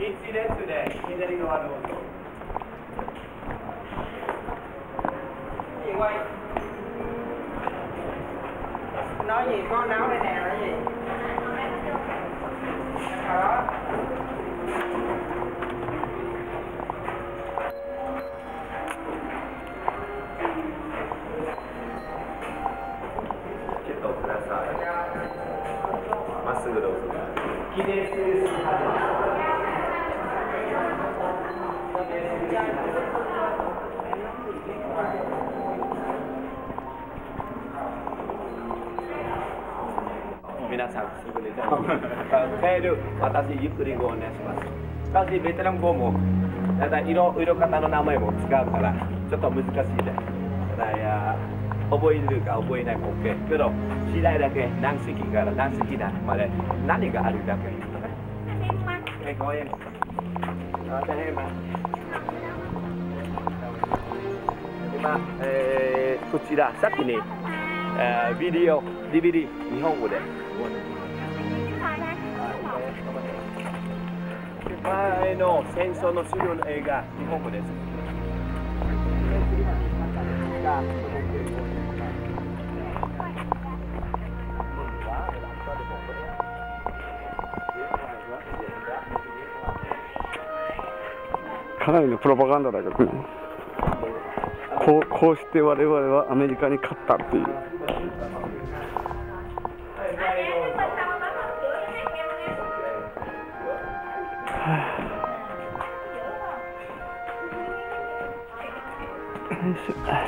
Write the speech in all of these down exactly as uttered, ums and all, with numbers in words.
一列で左側どうぞ。 nói gì con nấu đây nè nói gì đó ちょっとください。まっすぐどうぞ。記念する皆さん、すぐに帰る、私、ゆっくりご案内します。私、ベトナム語も、だいたい色方の名前も使うから、ちょっと難しいです。だから覚えるか覚えないか OK。けど、次第だけ何席から何席だまで何があるだけ。え、ごめん。今、えー、こちら、さっきに、えー、ビデオ、ディーブイディー、日本語で。前の戦争の資料の映画、日本語です。 かなりのプロパガンダだけどね。こう、こうして我々はアメリカに勝ったっていう。 Em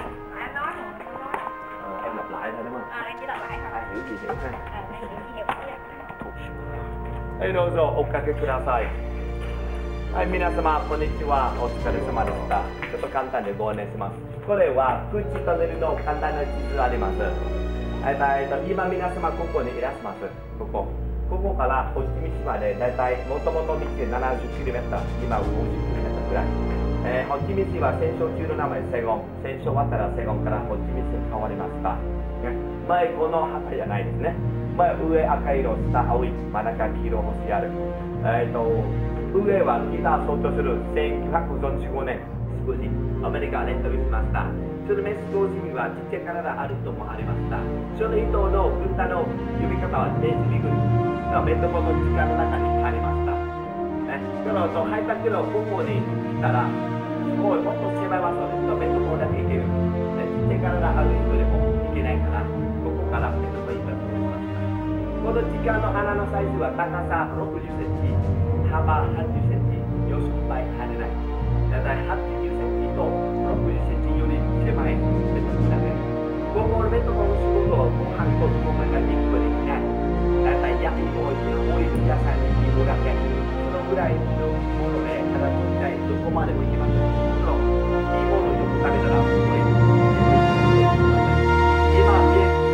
lặp lại thôi đúng không? À, em chỉ lặp lại thôi. Ai hiểu gì hiểu ha. À, em hiểu gì hiểu vậy. はい、どうぞおかけください。はい、皆様こんにちは。お疲れ様でした。ちょっと簡単でご案内します。これは空地トンネルの簡単な地図あります。はい、えっと今皆様ここにいらっしゃいます。ここ。ここからホチミン市までだいたいもともと道で ななじゅっキロメートル、今 ごじゅっキロメートル ぐらい。えー、ホチミン市は戦争中の名前セゴン、戦争終わったらセゴンからホチミン市に変わりました。ね、前この旗じゃないですね。前上赤色、下青い、真ん中黄色星ある。えー、と上は北を象徴するせんきゅうひゃくよんじゅうごねん、少しアメリカがレントリしました。そのメス同時にはちっちゃい体あるともありました。その人の軍隊の呼び方はネズミ軍。メトコの時間の中にありました。ね、その入ったけど、ここに来たら、すごいもっと狭い場所ですとメトコだけ行ける。ね、ちっちゃい体ある人でも行けないから、ここからメトコ行ったと思いました。この時間の穴のサイズは高さろくじゅっセンチ、幅はちじゅっセンチ、よんばい入れない。だいたいはちじゅっセンチとろくじゅっセンチより狭いメトコだけ。ここのメトコの仕事をご飯とご飯がにこできない。だいたい焼き芋をオイル野菜に芋だけ。そのぐらいのもので、ただちっちゃいどこまでも行きます。そのいいものをよく食べたら、すごい。今見える。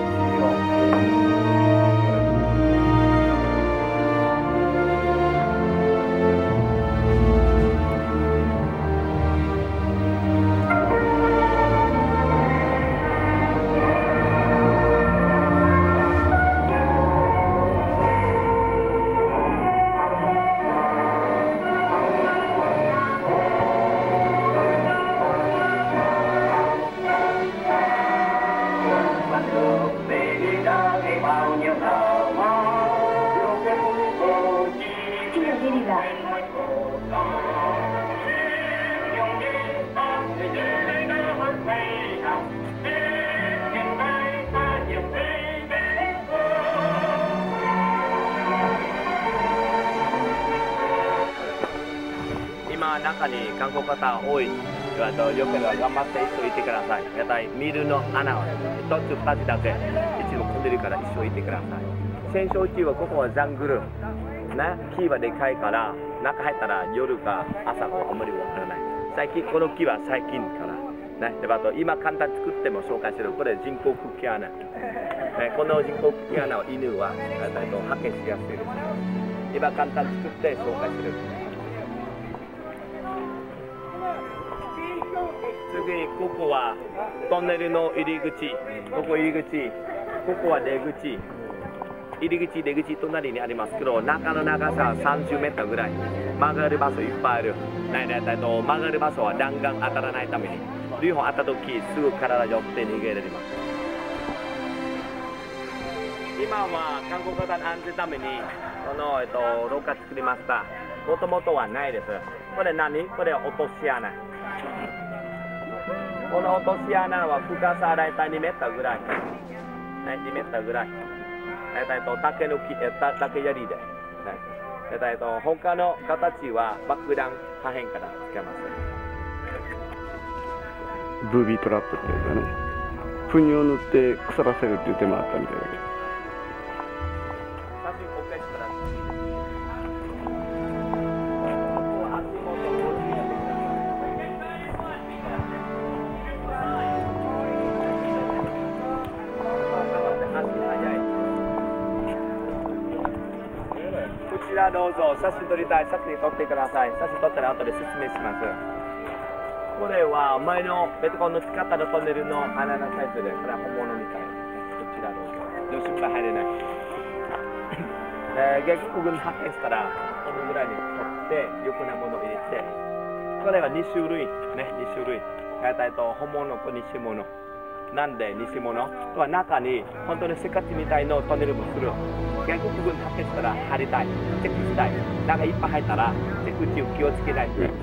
今中に観光方多い。よければ頑張って一緒にいてください。やっぱりミルの穴は一つ二つだけ。いつも混んでるから一緒にいてください。戦争中はここはジャングル。ね、木はでかいから中入ったら夜か朝かあんまりわからない。最近この木は最近から。ね、であと今簡単作っても紹介する。これ人工空気穴。ね、この人工空気穴を犬は発見しやすいです。今簡単作って紹介する。次にここはトンネルの入り口。ここ入り口。ここは出口。 入り口出口隣にありますけど、中の長さはさんじゅうメートルぐらい。曲がる場所いっぱいある。ないないないと曲がる場所は弾丸当たらないために、両方当たった時すぐ体寄って逃げられます。今は韓国方の安全のためにこの、えっと、廊下作りました。もともとはないです。これ何？これは落とし穴。この落とし穴は深さ大体にメートルぐらい。にメートルぐらい。大体と竹の木、竹槍で。大体と他の形は爆弾破片からつけます。 ブービートラップっていうかね、糞を塗って腐らせるっていう手もあったみたいだけど。 写真 OK したら。こちらどうぞ、写真撮りたい、写真撮ってください。写真撮ったら後で説明します。これは前のベトコンの使ったトンネルの穴のサイズで、これは本物みたい。こちらどうぞ。両親が入れない。えー、外国軍発見したら、このぐらいに取って、横なものを入れて、これはに種類、ね、に種類。大体と本物と偽物。なんで偽物とは中に本当にせっかちみたいのトンネルもする。外国軍発見したら入りたい。チェックしたい。中いっぱい入ったら、チェック中気をつけないと。こ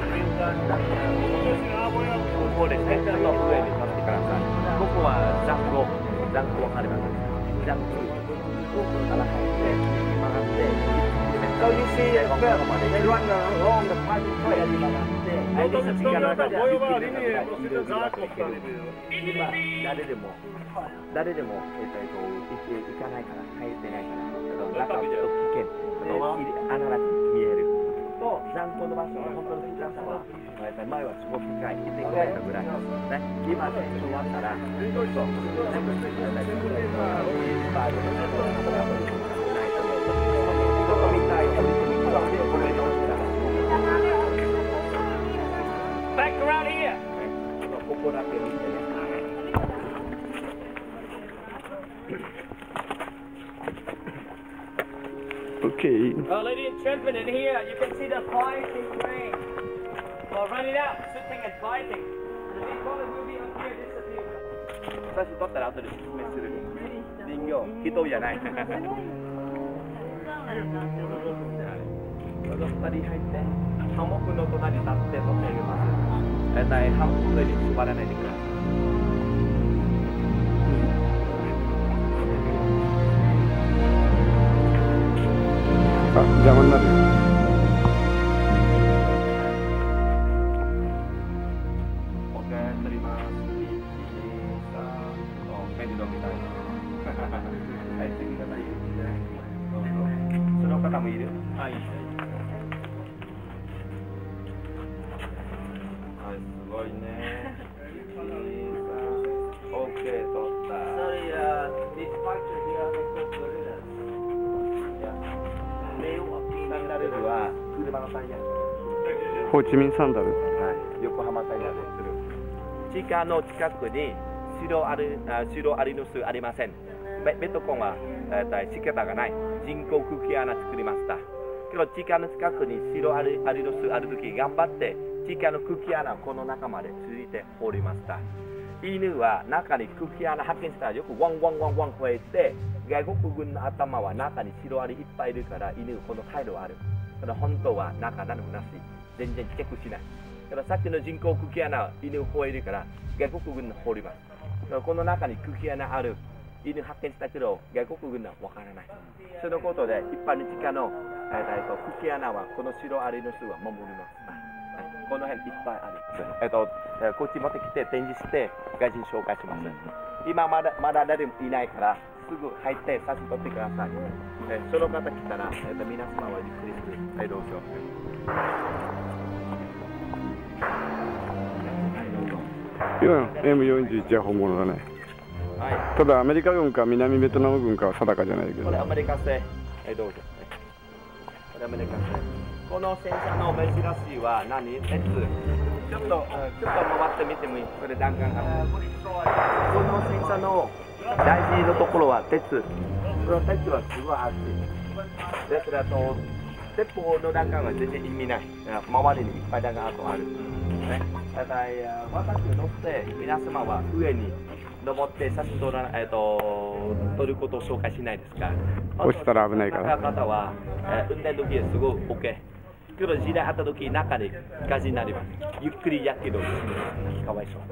こですね、ちょっと上に立ってください。ここはザンゴ。ザンゴわかりますか？ザンゴ。ここから入って、曲がって、So you see it first, they run along the pipe way and曲がって、相手たちが中でゆっくりながら移動ができる。今、誰でも、誰でも、えっと、行かないから、入ってないから、中ちょっと危険。穴が見える。と、残光の場所は本当に深さは、前はすごく深い、いってんごメートルぐらい。ね、今、終わったら、全部、全部、Back around here. ここだけ見てね。 Okay. Uh, ladies and gentlemen, in here you can see the fighting train. Well, running out, shooting and fighting. The people will be up here disappearing. 写真撮ったら後で説明する。人形、人じゃない。ふたり入って、ハンモックの隣に立って撮ってあげます。大体ハンモックの上に座らないでください。 あ、邪魔になるよ。 オッケー、撮ります。いち、に、さん、お、メニューみたいな。はい、次の方いるね。その方もいる？はい、いい。はい、すごいね。いち、に、さん、オッケー、撮った。Sorry, uh, this picture here is so good. サンダルは車のタイヤ。 ホーチミンサンダル。 はい、横浜タイヤでする。地下の近くに白アリ、白アリの巣ありません。ベ, ベトコンは、えー、仕方がない。人工空気穴作りました。けど地下の近くに白アリ、アリの巣あるとき頑張って地下の空気穴をこの中まで続いて掘りました。犬は中に空気穴発見したらよくワンワンワンワン吠えて、外国軍の頭は中にシロアリいっぱいいるから犬この態度ある。ただ本当は中何もなし。全然チェックしない。たださっきの人工空気穴は犬を吠えるから外国軍の掘ります。この中に空気穴ある。犬発見したけど外国軍はわからない。そのことで一般に地下の空気穴はこのシロアリの巣は守ります。この辺いっぱいある。えっと、こっち持ってきて展示して外人紹介します。今まだまだ誰もいないからすぐ入って写真撮ってください。えその方来たら、えっと、皆様はゆっくりする。はい、どうぞ。 いや、エムよんじゅういち は本物だね。 はい、 ただアメリカ軍か南ベトナム軍かは定かじゃないけど。 これアメリカ製。はい、どうぞ。これアメリカ製。この戦車の目印は何？鉄。ちょっと、ちょっと回ってみてもいい。これ弾丸が。この戦車の大事なところは鉄。 この鉄はすごい熱い。ですからと、鉄砲の弾丸は全然意味ない。周りにいっぱい弾丸ある。ね、ただ私に乗って皆様は上に登って写真撮ら、えー、と撮ることを紹介しないですか。 落ちたら危ないから。 方は、えー、運転時はすごい OK。けど時代あった時中で火事になります。ゆっくりやけどかわいそう。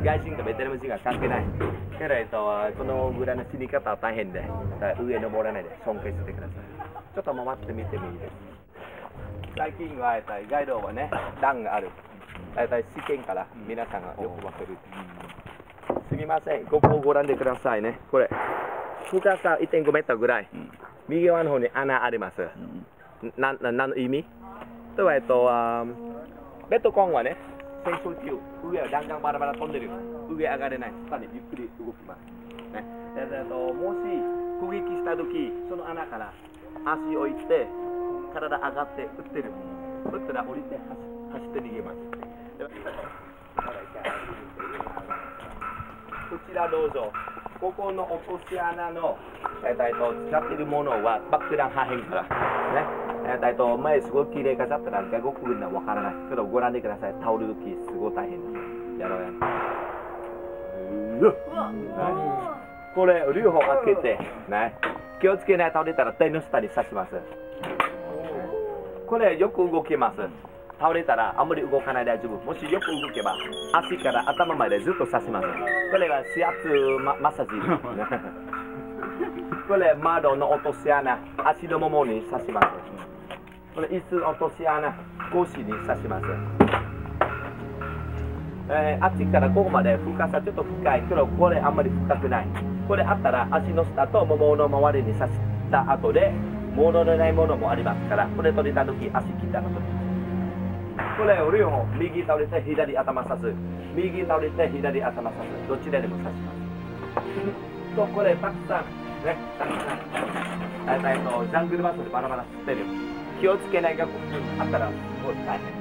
外人かベテラン人が関係ない。けど、えー、とこのぐらいの死に方は大変で、上登らないで尊敬してください。ちょっと回ってみてもいいです。最近は、えー、ガイドはね、段がある。大体試験から皆さんがよくわかる。すみません、ここをご覧でくださいね。これ、深さ いってんごメートルぐらい。右側の方に穴あります。な、な、何の意味とは、えっと、ベッドコンはね、戦争中、上は弾丸バラバラ飛んでる。上上がれない。下にゆっくり動きます。ね。えっと、もし攻撃したとき、その穴から足を置いて、体上がって撃ってる。撃ったら降りて走って逃げます。こちらどうぞ。ここの落とし穴の、えー、と使っているものは爆弾破片から。ね。えー、と前すごい綺麗かだったら外国軍はわからない。けどご覧でください。倒れる時すごい大変です。やろうや。これ両方開けて、ね。気をつけないと倒れたら手の下に刺します。これよく動きます。倒れたらあんまり動かないで大丈夫。もしよく動けば足から頭までずっと刺します。これは指圧マッサージ。これ窓の落とし穴、足のももに刺します。これ椅子落とし穴、腰に刺します。えー、あっちからここまで深さちょっと深いけどこれあんまり深くない。これあったら足の下とももの周りに刺した後で物のないものもありますから、これ取れた時足切ったのと。これを両方、右倒れて左頭刺す。右倒れて左頭刺す。どちらでも刺します。と、これたくさん、ね、たくさん。大体のジャングルバスでバラバラ吸ってる。気をつけないがあったら、すごい大変です。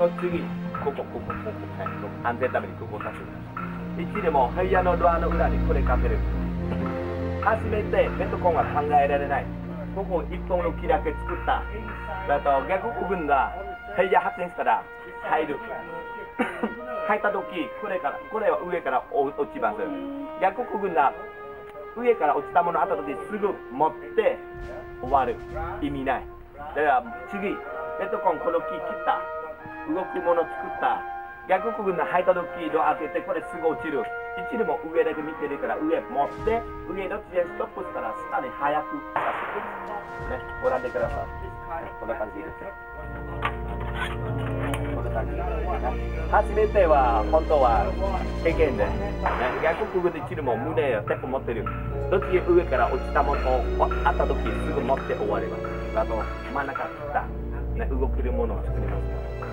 と、次、ここ、ここ、ここ、安全のためにここを刺す。一でも、部屋のドアの裏にこれかける。初めて、ベッドコンは考えられない。ここ一本の木だけ作った。だと、外国軍が、部屋発展したら入る。入った時これからこれは上から落ちます。外国軍が上から落ちたものあった時すぐ持って終わる。意味ない。だから次ベッドコンこの木切った動くもの作った外国軍が入った時ドア開けてこれすぐ落ちる。一でも上だけ見てるから上持って上の地でストップしたら下に早く刺す。ね、ご覧でください。こんな感じです。初めては本当は経験で、ね、外国語できるも胸や鉄砲持ってる。どっち上から落ちたものをあった時すぐ持って終わります。あと真ん中切った、ね、動けるものを作ります。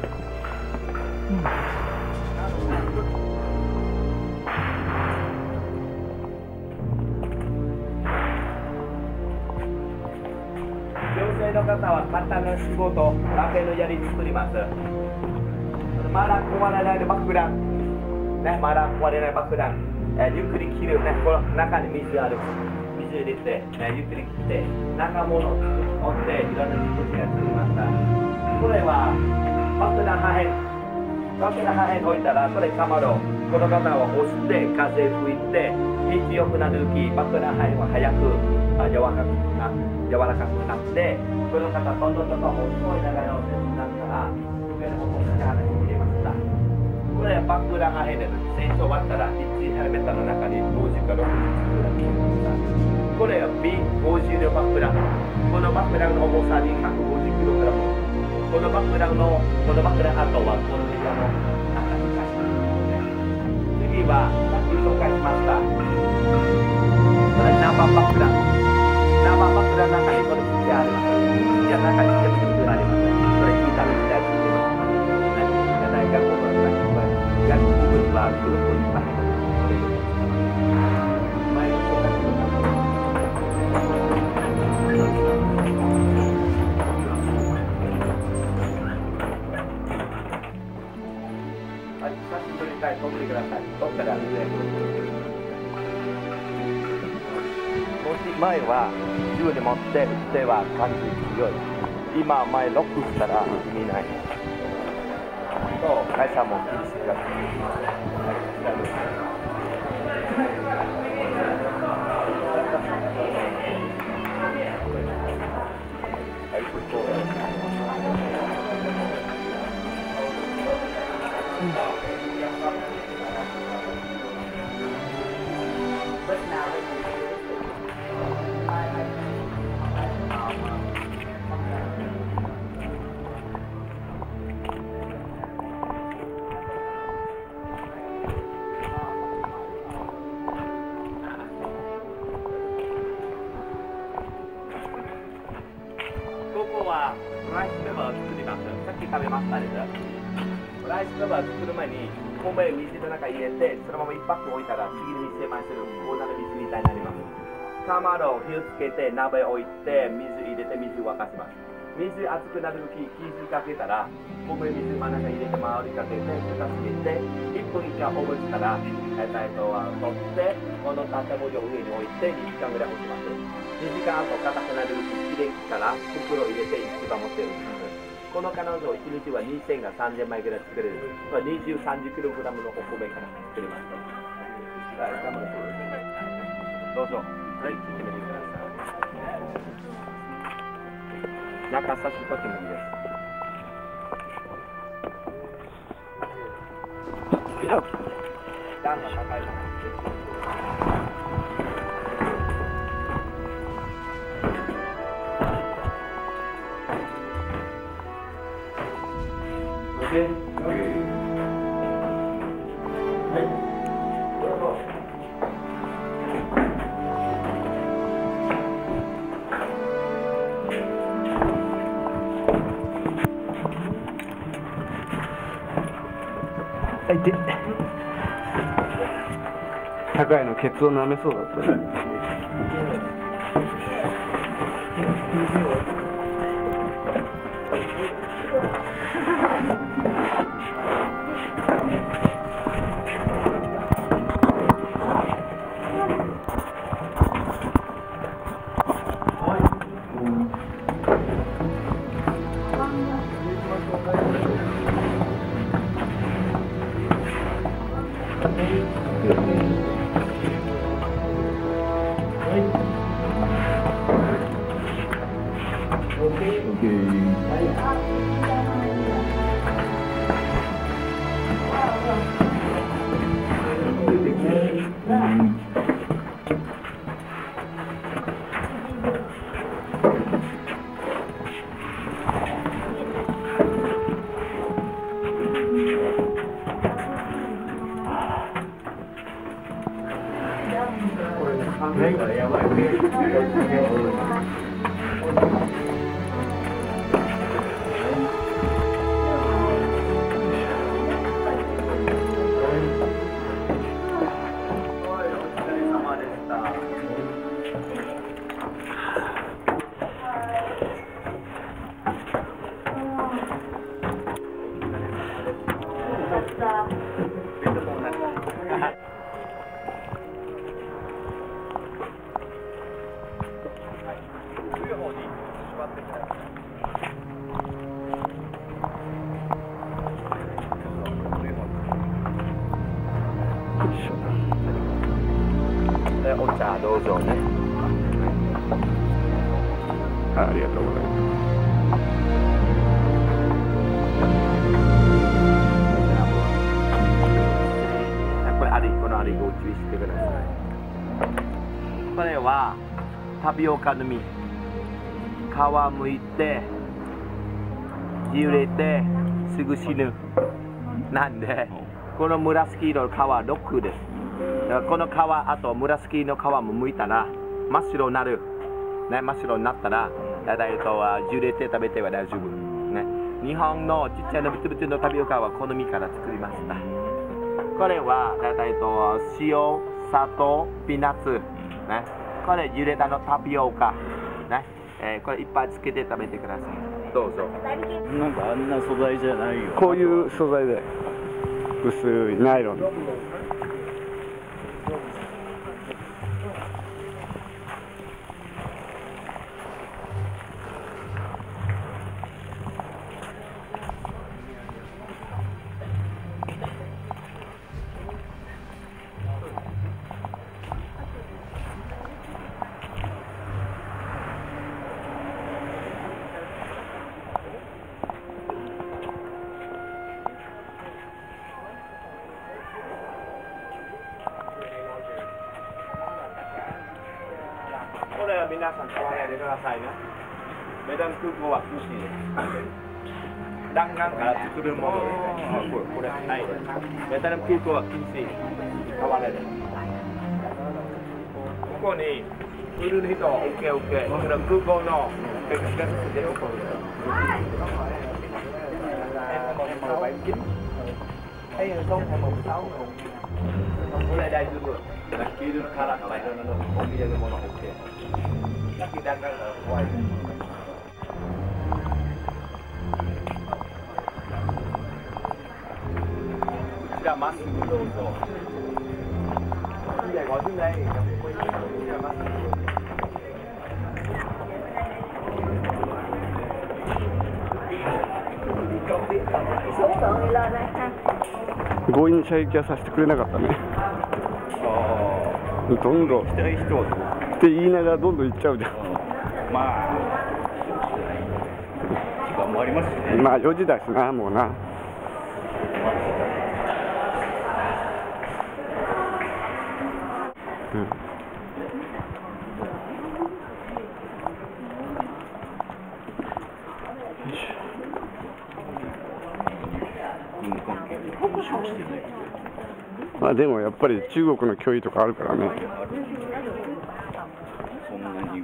女性の方は簡単な仕事、ラペのやり作ります。まだ壊れない爆弾、ね、まだ壊れない爆弾、えー、ゆっくり切る、ね、この中に水ある、水入れて、ね、ゆっくり切って、中物を持って、いろんな実験が作りました。これは爆弾破片、爆弾破片置いたら、これかまど、この方を押して、風吹いて、火強くなるとき、爆弾破片は早くあ柔らかくな柔らかくなって、この方、どんどんどんどん細い長いのを手伝ったら、上の方を下に入れます。これは爆弾破片です。戦争終わったらいちヘルメットの中にごじゅうからろくじゅうグラム。これは ビーごじゅう の爆弾。この爆弾の重さにひゃくごじゅうキログラム。この爆弾のこの爆弾跡はこの部屋の中に返します。次はさっき紹介しました。これナンバー爆弾。ナンバー爆弾の中にこれ口があります。口の中に全部あります。これ聞いたら時代ついてます。外国語が外国語は黒といっぱい前の紹介しました。はい、写真撮りたい、撮ってください。撮ったら上。もし前は銃で持って手は感じ強い。今は前ロックしたら意味ない。と会社も厳しくなってライスペーパーを作ります。さっき食べましたね。ライスペーパーを作る前に米を水の中に入れて、そのまま一泊置いたら次の日精米する粉の水みたいになります。卵を火をつけて鍋を置いて水入れて水を沸かします。水熱くなるとき気づかけたら米水真ん中に入れて周りかけて蓋つけていっぷん以下オーブンしたらえっと取ってこの建物を上に置いてにじかんぐらい置きます。にじかん後硬くなるとききれいから袋を入れて一番持ってるんです。この彼女いちにちはにせんがさんぜんまいぐらい作れる。にじゅう、さんじゅっキログラムのお米から作ります。どうぞ、はい、聞いてみてください。中差しとってもいいです。段が高いの。Okay. Okay. Hey. はいで高いのケツを舐めそうだったね。お茶どうぞね。ありがとうございます。 これありこのありご注意してください。これはタピオカの実、皮むいて揺れてすぐ死ぬ。なんでこの紫色の皮ロックです。この皮、あと紫の皮も剥いたら真っ白になる、ね、真っ白になったらだいたい揺れて食べては大丈夫、ね、日本のちっちゃなブツブツのタピオカはこの実から作りました。これはだいたい塩、砂糖、ピーナッツ、ね、これ揺れたのタピオカ、ねえー、これいっぱいつけて食べてください。どうぞ。 なんかあんな素材じゃないよ。 こういう素材で薄いナイロン。 皆さん買わないでくださいね。メダル空港は禁止です。弾丸から作るものですね。これ、これ、はい。メダル空港は禁止。買わないで。ここに売る人は オーケーオーケー。その空港の別々で起こる。Em bảy chín. Thấy số hai một sáu không? Cái này đây chưa? Là kia nó khá là mạnh hơn nó không bây giờ nó nó ok. Các chị đang đang ở ngoài. じゃあまっすぐどうぞ。いや、ごじゅう代。じゃあまっすぐ。 強引に射撃はさせてくれなかったね。どんどんって言いながらどんどん行っちゃうじゃん。 まあ時間もありますしね。 まあよじだしな、もうな。うん、まあでもやっぱり中国の脅威とかあるからね。 そんなに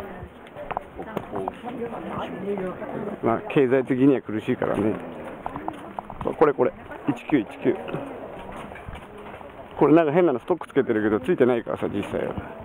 まあ経済的には苦しいからね。これこれいちきゅういちきゅう、これなんか変なのストックつけてるけどついてないからさ実際は。